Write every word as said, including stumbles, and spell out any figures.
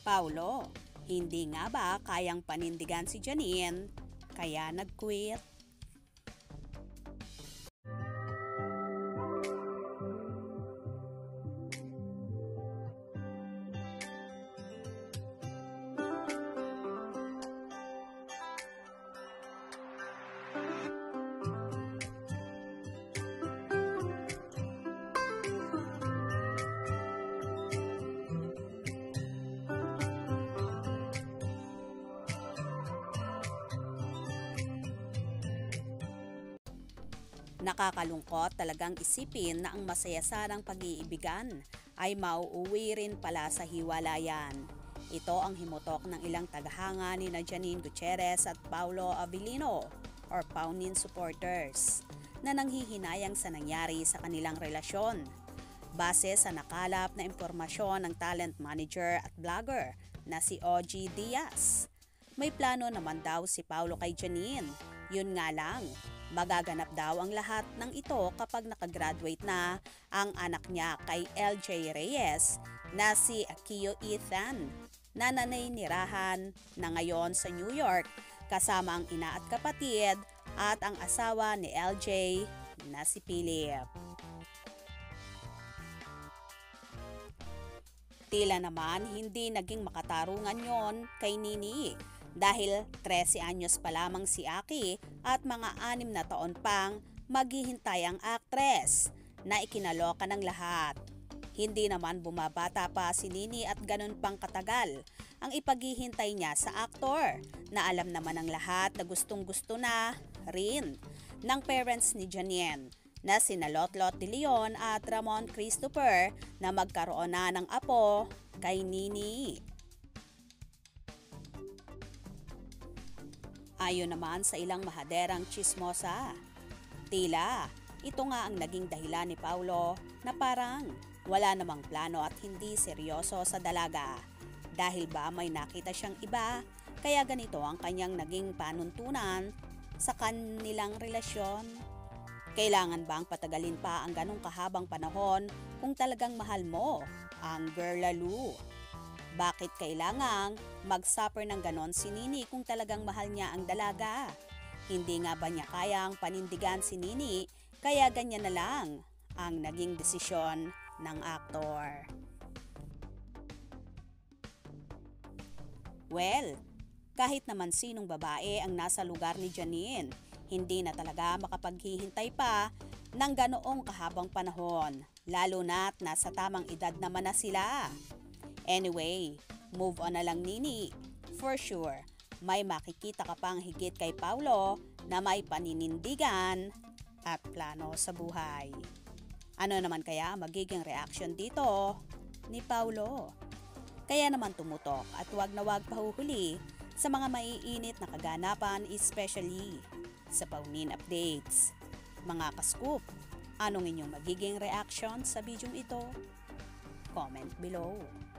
Paulo, hindi nga ba kayang panindigan si Janine kaya nag-quit? Nakakalungkot talagang isipin na ang masaya sanang pag-iibigan ay mauuwi rin pala sa hiwalayan. Ito ang himutok ng ilang tagahanga ni na Janine Gutierrez at Paulo Avellino or Paunin supporters na nanghihinayang sa nangyari sa kanilang relasyon. Base sa nakalap na impormasyon ng talent manager at vlogger na si O G Diaz, may plano naman daw si Paulo kay Janine. Yun nga lang, magaganap daw ang lahat ng ito kapag nakagraduate na ang anak niya kay L J Reyes na si Akio Ethan na naninirahan na ngayon sa New York kasama ang ina at kapatid at ang asawa ni L J na si Philip. Tila naman hindi naging makatarungan yon kay Nini dahil trese anyos pa lamang si Aki at mga anim na taon pang maghihintay ang aktres na ikinaloka ng lahat. Hindi naman bumabata pa si Nini at ganun pang katagal ang ipaghihintay niya sa aktor na alam naman ng lahat na gustong gusto na rin ng parents ni Janine na sina Lotlot de Leon at Ramon Christopher na magkaroon na ng apo kay Nini. Ayon naman sa ilang mahaderang chismosa, tila ito nga ang naging dahilan ni Paulo na parang wala namang plano at hindi seryoso sa dalaga. Dahil ba may nakita siyang iba, kaya ganito ang kanyang naging panuntunan sa kanilang relasyon. Kailangan bang patagalin pa ang ganong kahabang panahon kung talagang mahal mo ang girl lalo? Bakit kailangang mag-suffer ng ganon si Nini kung talagang mahal niya ang dalaga? Hindi nga ba niya kayang panindigan si Nini kaya ganyan na lang ang naging desisyon ng aktor? Well, kahit naman sinong babae ang nasa lugar ni Janine, hindi na talaga makapaghihintay pa ng ganoong kahabang panahon, lalo na't nasa tamang edad naman na sila. Anyway, move on na lang Nini. For sure, may makikita ka pang higit kay Paulo na may paninindigan at plano sa buhay. Ano naman kaya magiging reaction dito ni Paulo? Kaya naman tumutok at wag na wag pahuhuli sa mga maiinit na kaganapan, especially sa Paunin Updates. Mga ka-scoop, anong inyong magiging reaction sa video ito? Comment below.